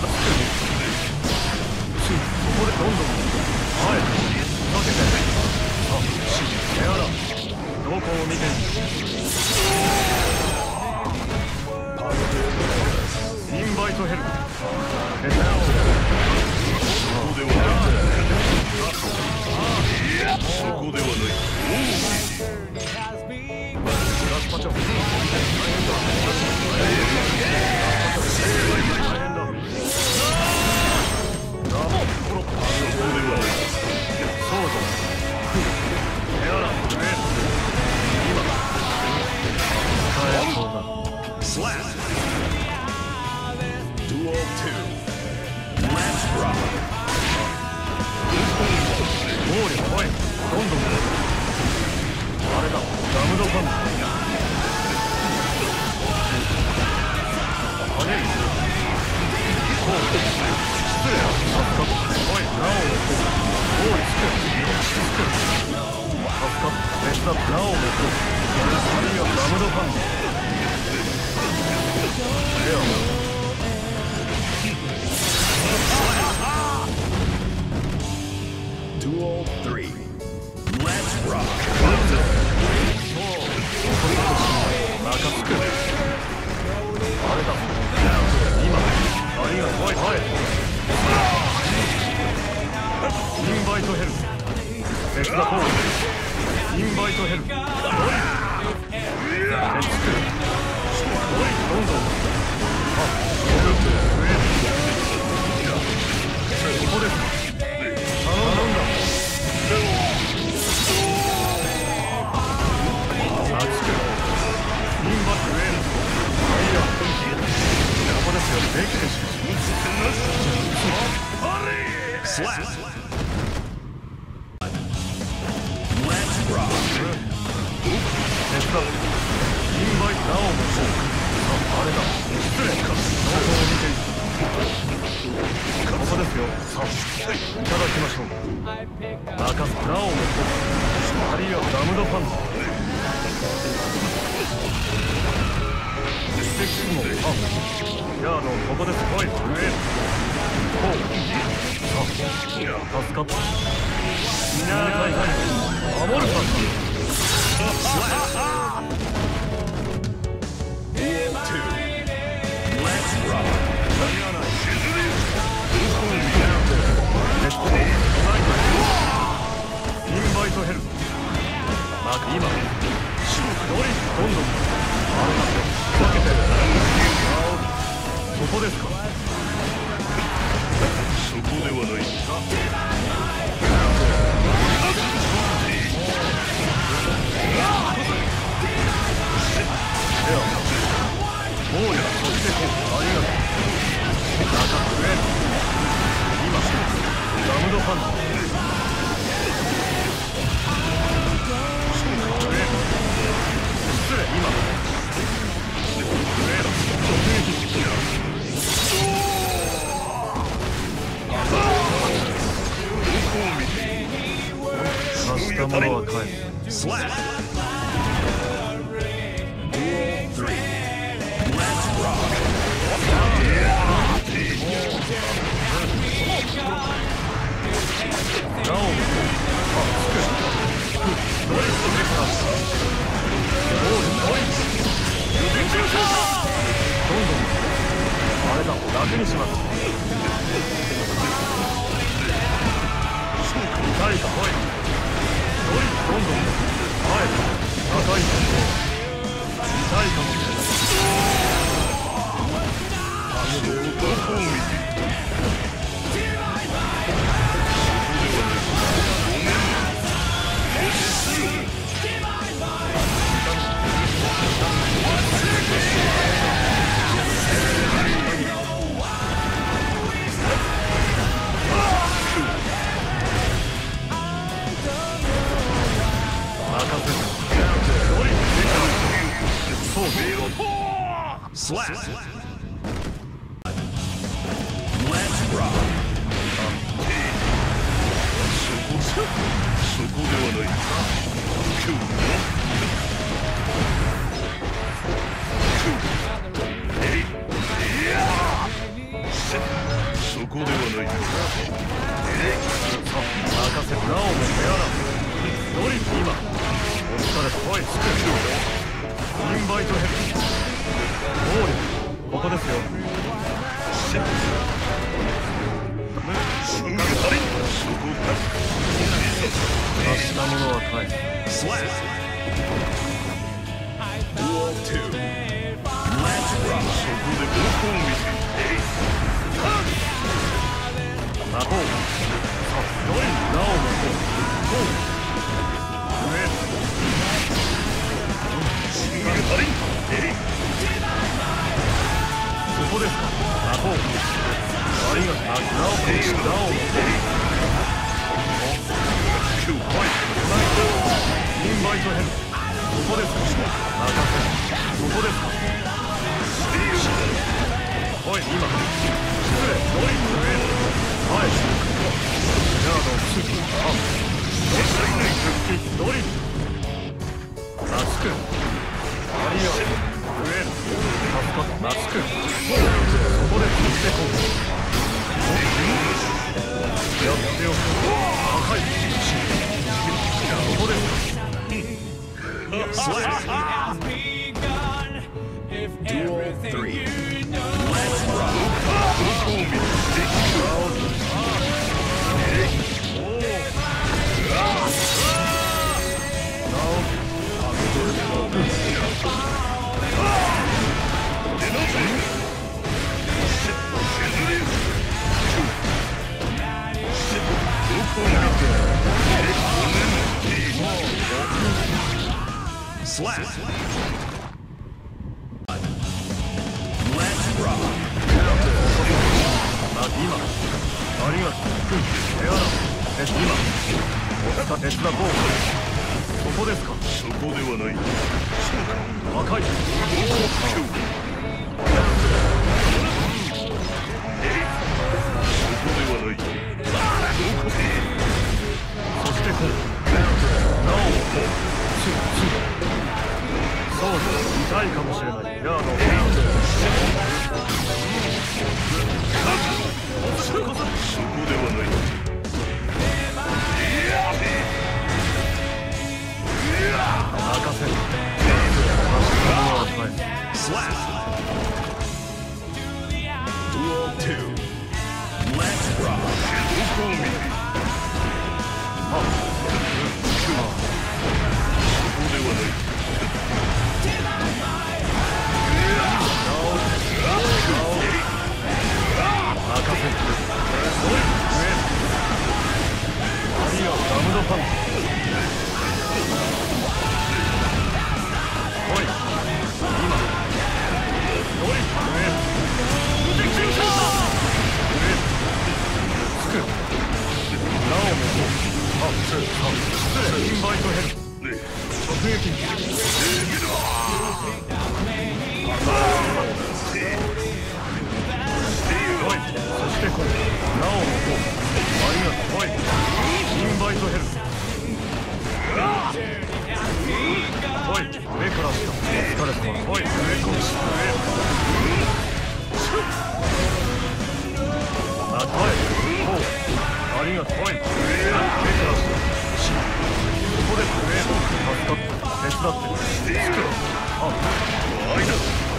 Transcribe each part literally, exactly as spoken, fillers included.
こでどんどん前へかけて、さあ手洗う。どこを見ている。インバイトヘルプ。ヘルプ。そこではない。そこではない。ガスパチョ。大変だ。大変だ。ラモコロッ。そこではない。そうだ。手洗う。今。使えそうだ。Slap! Duel two. Let's rock! 暴力来い。どんどんあれだ、ダムドパンダ。跳ねる。こう失礼な。助かった。おい、なおを持って暴力つく。つく。助かった。別だ。なおを持ってあるいはダムドパンダ。Duel three. Let's rock. 中つく。あれだ。今、ありがとう。おい、おい。インバイトヘルプ。別だポール。インバイトヘルプ。おい。手つく。おい、どんどん。あ、ここですか。頼んだ。熱く。インバックウェル。いや、ここですよ。できてしまう。スラップ。Let's rock。手伝う。インバイトナオもそう。あれだ。失礼か。ノートを見ている。ここですよ。さあ、いただきましょう。中すナオもあるいはダムドパンダ。ステックもあ、ヤードここです。おい、上。こう。さあ、助かった。みんな大会守るパンダ。インバイトヘルプ。まあ今、どれどんどんあれだと分けてる。そこですか。そこではない。では、もうやそしてこうありがとう。中上。今、ダムドパンダ。失礼、今。上だ。直撃。貸したものは返す。なおも、あ、つく。どれそれから。おい、おい。どんどん。あれだ、楽にします。痛いか、おい。どれ、どんどん。前へ。高いところ。痛いかもしれない。あの男を見て。Slap! Let's rock! そこ、そこではない。今日えい、いやー。 ない。さあ任せなおも手荒ドリフ今お疲れおいつくインバイトヘッドゴールここですよ。シッシングハリそこか出したものは返す。スラッドゥオーツーレッツロックそこで暴行を見せエイスハッ魔法さあドリフなおもゴールシングルハリエリここですか魔法ありがとうなおこしなおのエリキューポイントナイトインバイトヘルここですか任せここですかおい今失礼ドリフのエリはいじゃあの不思議あドリフマスクアリアウェル助かったマスクそこで切ってこうやっておく高いここですスラッドゥオースリーレッツロックSlap. Let's rock. まず今ありがとうエアラえ今お使手伝こうそこですかそこではない赤いそこではないそしてこうなおシュッシュッそうです痛いかもしれないヤードそこではない任せるスラッドゥオーツーレッツロックどこを見るあっそこではないダムドパンチおい今ドリフ上無敵戦か上つくなおもあ失礼インバイトヘル直撃おいそしてこれなおもありがとうおいインバイトヘルおい上から来たお疲れ様おい上こうし上またえおうありがとうおい上から来たここで上助かった手伝ってつくああいだ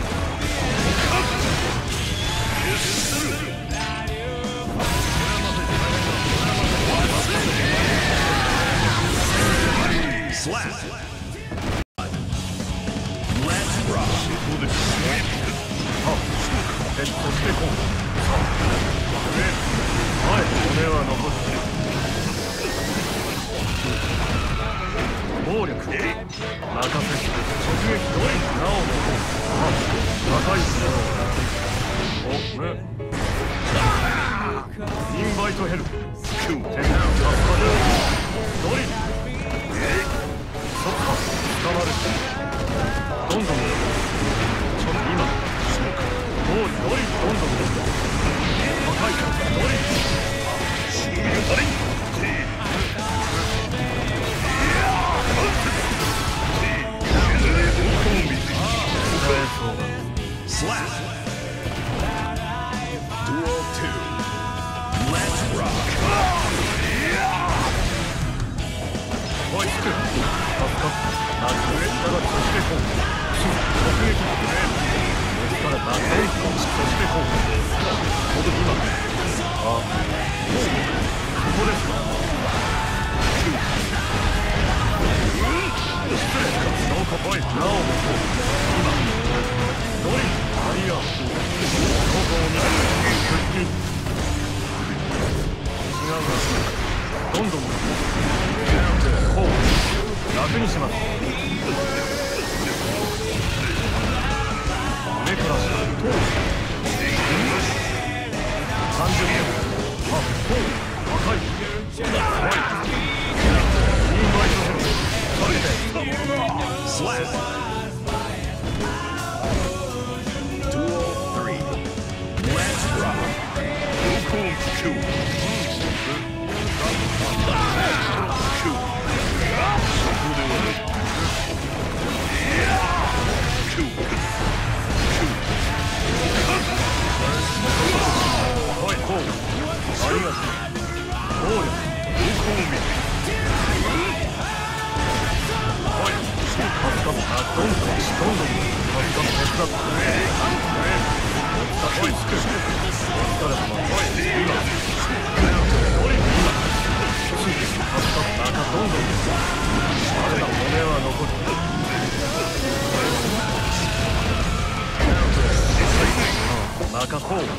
Slap. Let's rock. あ、えっとしてこう。はい、骨は残して。暴力。任せ。直撃ドリフなおも。あ、高いスロー。お、ね。インバイトヘル。キュー。天下ドリフ。そっか、捕まるどんどんちょっと今ゴールドリフどんどん高いからドリフシングルハリスラッドゥオーツーあ、上下がそしてこう突撃上からバッテンそしてこうほど今あ、ここですか失礼かノーコポイントなおも今ドリアリアここを見る復帰違うなどんどんこう楽にします目から下とさんじゅっぴょうはっこう赤い怖いインバイトヘルそれでスラッツーオースリー Let's rock どこを聞くおいこうありがとう暴力どこを見るおいカスカムあどんどんどんどんカスカム手伝ってくれおいつくお疲れ様おい今おい今カスカムまたどんどんあれだ骨は残る中こうここで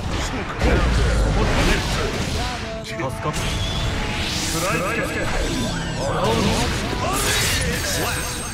助かったスライドつけ洗うの